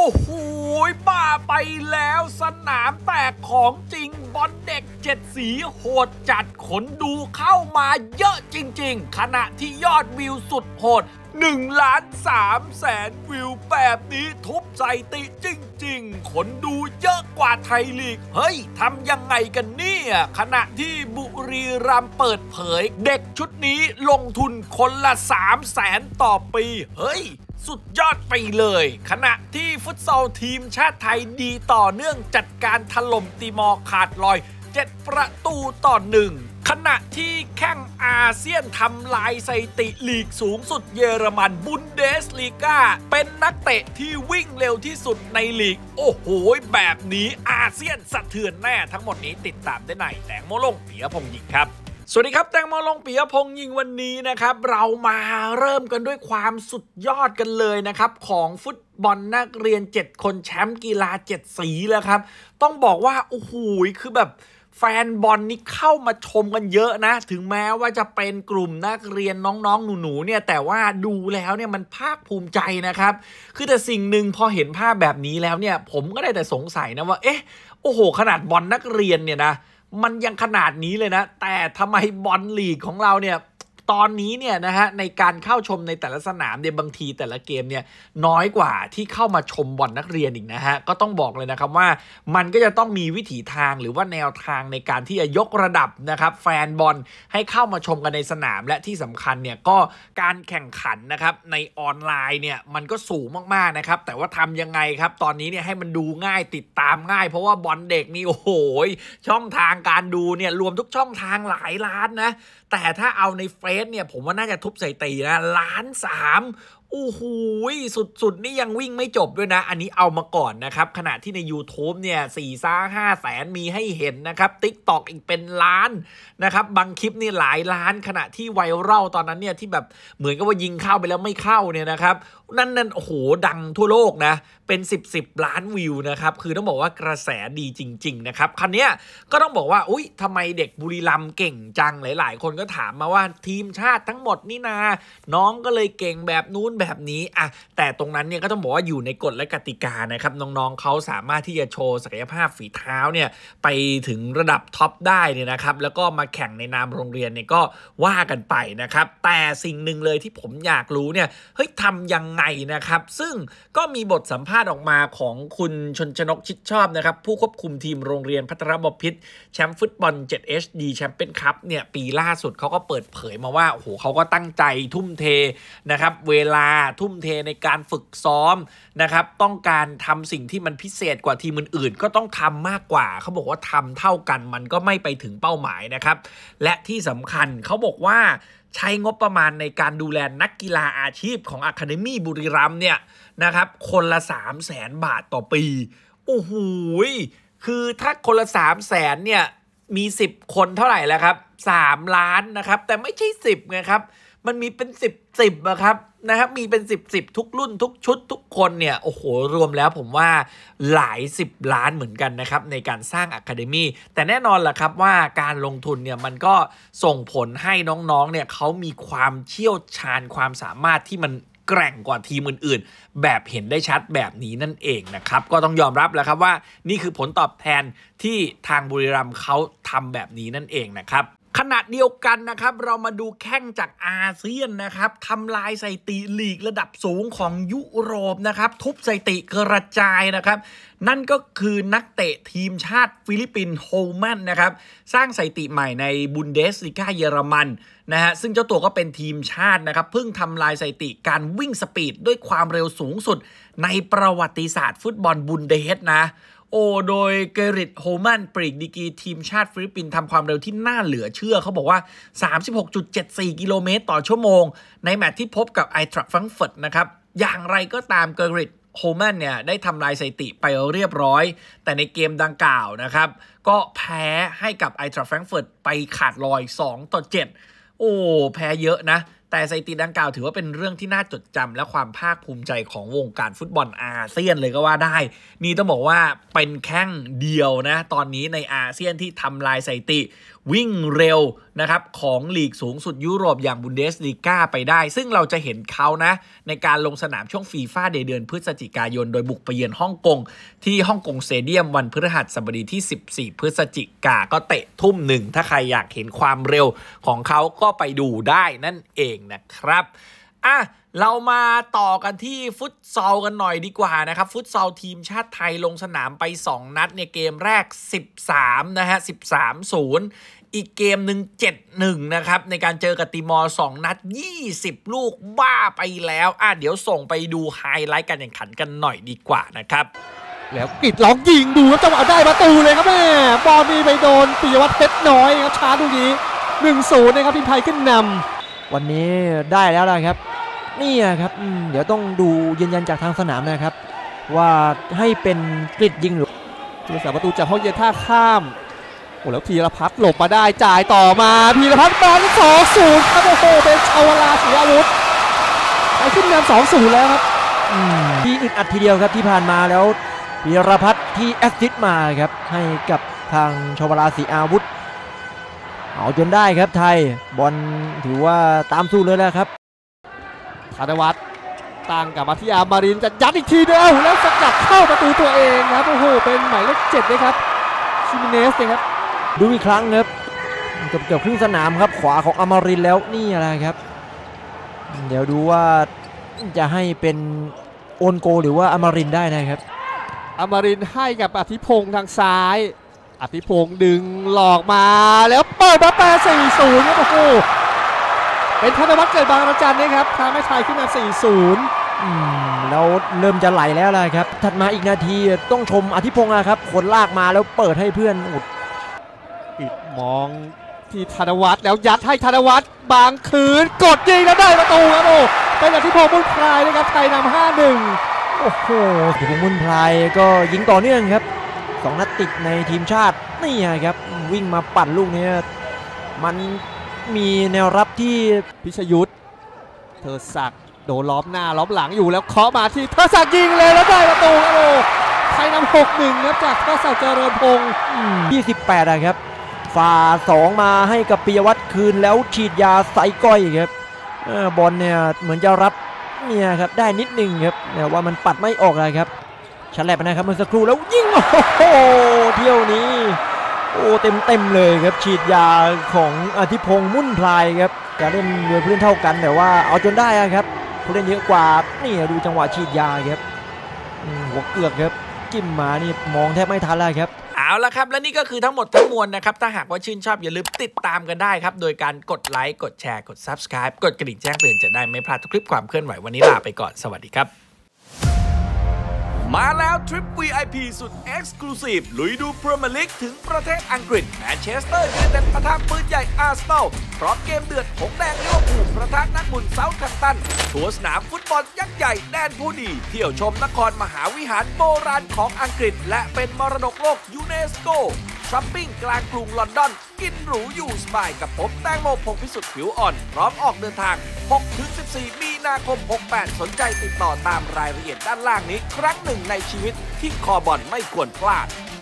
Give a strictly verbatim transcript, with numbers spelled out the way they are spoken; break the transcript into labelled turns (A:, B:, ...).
A: อ้โหบ้าไปแล้วสนามแตกของจริงบอลเด็กเจ็ดสีโหดจัดขนดูเข้ามาเยอะจริงๆขณะที่ยอดวิวสุดโหดหนึ่งล้านสามแสนวิวแบบนี้ทุบสถิติจริงๆคนดูเยอะกว่าไทยลีกเฮ้ยทำยังไงกันเนี่ยขณะที่บุรีรัมย์เปิดเผยเด็กชุดนี้ลงทุนคนละสามแสนต่อปีเฮ้ยสุดยอดไปเลยขณะที่ฟุตซอลทีมชาติไทยดีต่อเนื่องจัดการถล่มติมอร์ขาดลอยเจ็ดประตูต่อหนึ่งขณะที่แข่งอาเซียนทำลายสถิติลีกสูงสุดเยอรมันบุนเดสลีกาเป็นนักเตะที่วิ่งเร็วที่สุดในลีกโอ้โหแบบนี้อาเซียนสะเทือนแน่ทั้งหมดนี้ติดตามได้ในแตงโมลงปิยพงษ์ยิงครับสวัสดีครับแตงโมลงปิยพงษ์ยิงวันนี้นะครับเรามาเริ่มกันด้วยความสุดยอดกันเลยนะครับของฟุตบอลนักเรียนเจ็ดคนแชมป์กีฬาเจ็ดสีแล้วครับต้องบอกว่าโอ้โหคือแบบแฟนบอลนี่เข้ามาชมกันเยอะนะถึงแม้ว่าจะเป็นกลุ่มนักเรียนน้องๆหนูๆเนี่ยแต่ว่าดูแล้วเนี่ยมันภาคภูมิใจนะครับคือแต่สิ่งหนึ่งพอเห็นภาพแบบนี้แล้วเนี่ยผมก็ได้แต่สงสัยนะว่าเอ๊ะโอ้โหขนาดบอลนักเรียนเนี่ยนะมันยังขนาดนี้เลยนะแต่ทำไมบอลลีกของเราเนี่ยตอนนี้เนี่ยนะฮะในการเข้าชมในแต่ละสนามเนี่ยบางทีแต่ละเกมเนี่ยน้อยกว่าที่เข้ามาชมบอลนักเรียนอีกนะฮะก็ต้องบอกเลยนะครับว่ามันก็จะต้องมีวิถีทางหรือว่าแนวทางในการที่จะยกระดับนะครับแฟนบอลให้เข้ามาชมกันในสนามและที่สำคัญเนี่ยก็การแข่งขันนะครับในออนไลน์เนี่ยมันก็สูงมากๆนะครับแต่ว่าทำยังไงครับตอนนี้เนี่ยให้มันดูง่ายติดตามง่ายเพราะว่าบอลเด็กนี่โอ้โหช่องทางการดูเนี่ยรวมทุกช่องทางหลายล้านนะแต่ถ้าเอาในเฟซเนี่ยผมว่าน่าจะทุบสถิตินะล้านสามโอ้โหสุดๆนี่ยังวิ่งไม่จบด้วยนะอันนี้เอามาก่อนนะครับขณะที่ใน YouTube เนี่ยสี่ซ่าห้าแสนมีให้เห็นนะครับ TikTok อีกเป็นล้านนะครับบางคลิปนี่หลายล้านขณะที่ไวรัลตอนนั้นเนี่ยที่แบบเหมือนกับว่ายิงเข้าไปแล้วไม่เข้าเนี่ยนะครับนั่นนั่นโอ้โหดังทั่วโลกนะเป็นสิบ สิบล้านวิวนะครับคือต้องบอกว่ากระแสดีจริงๆนะครับคันนี้ก็ต้องบอกว่าอุ๊ยทำไมเด็กบุรีรัมย์เก่งจังหลายๆคนก็ถามมาว่าทีมชาติทั้งหมดนี่นาน้องก็เลยเก่งแบบนู้นแบบนี้อะแต่ตรงนั้นเนี่ยก็ต้องบอกว่าอยู่ในกฎและกติกานะครับน้องๆเขาสามารถที่จะโชว์ศักยภาพฝีเท้าเนี่ยไปถึงระดับท็อปได้เนี่ยนะครับแล้วก็มาแข่งในนามโรงเรียนเนี่ยก็ว่ากันไปนะครับแต่สิ่งหนึ่งเลยที่ผมอยากรู้เนี่ยเฮ้ยทำยังไงนะครับซึ่งก็มีบทสัมภาษณ์ออกมาของคุณชนชนกชิดชอบนะครับผู้ควบคุมทีมโรงเรียนพัทรบพิตรแชมป์ฟุตบอล เจ็ด เอช ดี แชมเปี้ยนคัพเนี่ยปีล่าสุดเขาก็เปิดเผยมาว่าโอ้โหเขาก็ตั้งใจทุ่มเทนะครับเวลาทุ่มเทในการฝึกซ้อมนะครับต้องการทำสิ่งที่มันพิเศษกว่าทีมอื่นๆก็ต้องทำมากกว่าเขาบอกว่าทำเท่ากันมันก็ไม่ไปถึงเป้าหมายนะครับและที่สำคัญเขาบอกว่าใช้งบประมาณในการดูแลนักกีฬาอาชีพของ Academy บุรีรัมย์เนี่ยนะครับคนละ สามแสน บาทต่อปีโอ้โหคือถ้าคนละ สามแสน เนี่ยมีสิบคนเท่าไหร่แล้วครับสามล้านนะครับแต่ไม่ใช่สิบไงครับมันมีเป็นสิบ สิบอะครับนะครับมีเป็นสิบ สิบทุกรุ่นทุกชุดทุกคนเนี่ยโอ้โหรวมแล้วผมว่าหลายสิบล้านเหมือนกันนะครับในการสร้าง Academy แต่แน่นอนแหละครับว่าการลงทุนเนี่ยมันก็ส่งผลให้น้องๆเนี่ยเขามีความเชี่ยวชาญความสามารถที่มันแกร่งกว่าทีมอื่นๆแบบเห็นได้ชัดแบบนี้นั่นเองนะครับก็ต้องยอมรับแล้วครับว่านี่คือผลตอบแทนที่ทางบุรีรัมย์เขาทำแบบนี้นั่นเองนะครับขณะเดียวกันนะครับเรามาดูแข่งจากอาเซียนนะครับทำลายสถิติลีกระดับสูงของยุโรปนะครับทุบสถิติกระจายนะครับนั่นก็คือนักเตะทีมชาติฟิลิปปินส์โฮแมนนะครับสร้างสถิติใหม่ในบุนเดสลีกาเยอรมันนะฮะซึ่งเจ้าตัวก็เป็นทีมชาตินะครับเพิ่งทำลายสถิติการวิ่งสปีดด้วยความเร็วสูงสุดในประวัติศาสตร์ฟุตบอลบุนเดสนะโอ้โดยเกริตโฮแมนปรีกดีกรีทีมชาติฟิลิปปินส์ทำความเร็วที่น่าเหลือเชื่อเขาบอกว่า สามสิบหกจุดเจ็ดสี่ กิโลเมตรต่อชั่วโมงในแมตช์ที่พบกับไอทรัคแฟรงก์เฟิร์ตนะครับอย่างไรก็ตามเกริตโฮแมนเนี่ยได้ทำลายสถิติไปเรียบร้อยแต่ในเกมดังกล่าวนะครับก็แพ้ให้กับไอทรัคแฟรงก์เฟิร์ตไปขาดลอยสองต่อเจ็ดโอ้แพ้เยอะนะแต่สถิติดังกล่าวถือว่าเป็นเรื่องที่น่าจดจำและความภาคภูมิใจของวงการฟุตบอลอาเซียนเลยก็ว่าได้นี่ต้องบอกว่าเป็นแข้งเดียวนะตอนนี้ในอาเซียนที่ทำลายสถิติวิ่งเร็วนะครับของลีกสูงสุดยุโรปอย่างบุนเดสลีกาไปได้ซึ่งเราจะเห็นเขานะในการลงสนามช่วงฟีฟ่าเดย์เดือนพฤศจิกายนโดยบุกไปเยือนฮ่องกงที่ฮ่องกงสเตเดียมวันพฤหัสบดีที่สิบสี่พฤศจิกาก็เตะทุ่มหนึ่งถ้าใครอยากเห็นความเร็วของเขาก็ไปดูได้นั่นเองนะครับอ่ะเรามาต่อกันที่ฟุตซอลกันหน่อยดีกว่านะครับฟุตซอลทีมชาติไทยลงสนามไปสองนัดในเกมแรกสิบสามนะฮะสิบสาม ศูนย์อีกเกมหนึ่ง เจ็ดหนึ่ง นะครับในการเจอกับติมอร์สองนัดยี่สิบลูกบ้าไปแล้วอ่ะเดี๋ยวส่งไปดูไฮไลท์การแข่งขันกันหน่อยดีกว่านะครับ
B: แล้วกิดล็อกยิงดูครับจังหวะได้ประตูเลยครับแม่บอลมีไปโดนปิยวัฒน์เพชรน้อยครับช้าดูนี้ หนึ่งศูนย์ นะครับทีมไทยขึ้นนำวันนี้ได้แล้วนะครับนี่ครับเดี๋ยวต้องดูยืนยันจากทางสนามนะครับว่าให้เป็นกริดยิงหรือผู้รักษาประตูจากห้องเย็นท่าข้ามโอ้แล้วพีรพัฒน์หลบมาได้จ่ายต่อมาพีรพัฒน์บอลสองศูนย์ครับโอ้โหเป็นชาวลาศรีอาวุธไทยขึ้นนำสองศูนย์แล้วครับที่อึดอัดทีเดียวครับที่ผ่านมาแล้วพีรพัฒน์ที่แอสซิสต์มาครับให้กับทางชวราศรีอาวุธเอาจนได้ครับไทยบอลถือว่าตามสู้เลยแล้วครับธนวัฒน์ตั้งกับมาที่อามารินจะยัดอีกทีเดียวแล้วสกัดเข้าประตูตัวเองครับโอ้โหเป็นหมายเลขเจ็ดนะครับชิมิเนสนะครับดูอีกครั้งครับเกือบเกือบครึ่งสนามครับขวาของอามารินแล้วนี่อะไรครับเดี๋ยวดูว่าจะให้เป็นโอนโกหรือว่าอามารินได้นะครับอามารินให้กับอธิพงษ์ทางซ้ายอธิพงษ์ดึงหลอกมาแล้วเปิดมาแปด สี่ศูนย์ครับโอ้โหเป็นธนวัฒน์เกิดบางระจันนะครับทำให้ไทยขึ้นมา สี่ศูนย์อืมแล้วเริ่มจะไหลแล้วล่ะครับถัดมาอีกนาทีต้องชมอธิพงษ์นะครับคนลากมาแล้วเปิดให้เพื่อนอุดปิดมองที่ธนวัฒน์แล้วยัดให้ธนวัฒน์บางคืนกดยิงแล้วได้ประตูครับโอ้เป็นอธิพงษ์บุญพลายนะครับไทยนำ ห้าหนึ่ง โอ้โหอธิพงษ์บุญพลายก็ยิงต่อเนื่องครับสองนัดติดในทีมชาตินี่ครับวิ่งมาปั่นลูกนี้มันมีแนวรับที่พิชยุทธเธอศักดิ์โดนล้อมหน้าล้อมหลังอยู่แล้วเคาะมาที่เธอศักดิ์ยิงเลยแล้วได้ประตูครับโอ้ไทยนำ หกหนึ่ง ครับจากเธอศักดิ์เจริญพงศ์ยี่สิบแปดนะครับฝ่าสองมาให้กับปิยวัฒน์คืนแล้วฉีดยาใส่ก้อยครับบอลเนี่ยเหมือนจะรับเนี่ยครับได้นิดนึงครับแต่ว่ามันปัดไม่ออกเลยครับฉลับนะครับเมื่อสักครู่แล้วยิงโอ้โหเที่ยวนี้โอ้เต็มเต็มเลยครับฉีดยาของอธิพงษ์มุ่นพลายครับจะเล่นโดยผู้เล่นเท่ากันแต่ว่าเอาจนได้ครับผู้เล่นเยอะกว่านี่ดูจังหวะฉีดยาครับหัวเกือกครับจิ้มมานี่มองแทบไม่ทันเลยครับ
A: เอาละครับและนี่ก็คือทั้งหมดทั้งมวลนะครับถ้าหากว่าชื่นชอบอย่าลืมติดตามกันได้ครับโดยการกดไลค์กดแชร์กด ซับสไครบ์ กดกระดิ่งแจ้งเตือนจะได้ไม่พลาดทุกคลิปความเคลื่อนไหววันนี้ลาไปก่อนสวัสดีครับมาแล้วทริป วี ไอ พี สุด Exclusive ลุยดูพรีเมียร์ลีกถึงประเทศอังกฤษแมนเชสเตอร์ยูไนเต็ดปะทะปืนใหญ่อาร์เซนอลพร้อมเกมเดือดหงแดงลิเวอร์พูลประทะนักบุญเซาท์แฮมป์ตันทัวร์สนามฟุตบอลยักษ์ใหญ่แดนผู้ดีเที่ยวชมนครมหาวิหารโบราณของอังกฤษและเป็นมรดกโลกยูเนสโกช้อปปิ้งกลางกรุงลอนดอนกินหรูอยู่สบายกับผมแตงโมพงษ์พิสุทธิ์ผิวอ่อนพร้อมออกเดินทาง หกถึงสิบสี่ มีนาคม หกแปด สนใจติดต่อตามรายละเอียดด้านล่างนี้ครั้งหนึ่งในชีวิตที่คอบอลไม่ควรพลาด